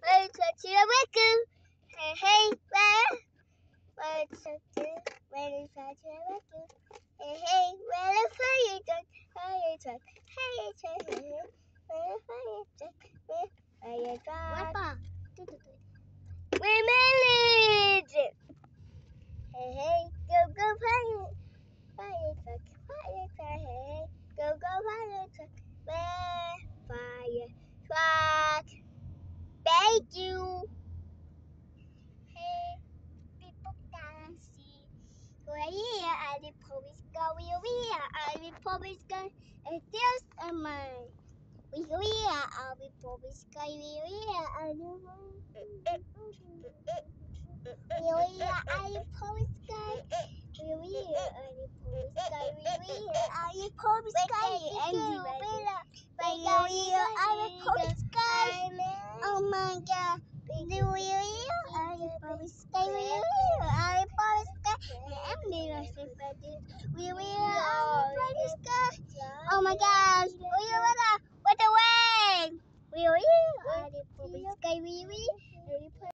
Hey, hey, where is the Hey, hey, where the fire truck? Fire truck. Hey, hey, where the fire truck? Fire truck. Papa. We manage it. Hey, hey, go, go, fire. Fire truck. Fire truck. Hey, hey, go, go, fire truck. Where? Fire truck. Thank you. Hey, people can see. We're here at the police car. We're here at the police car. And there's a man. We're here at the police car. We're here at the We're here at the police car. We're here at the police car. We're here at the police car. We're here at the police car. Oh my God. We're here at the police car. We're here at the police car. We will Oh my God.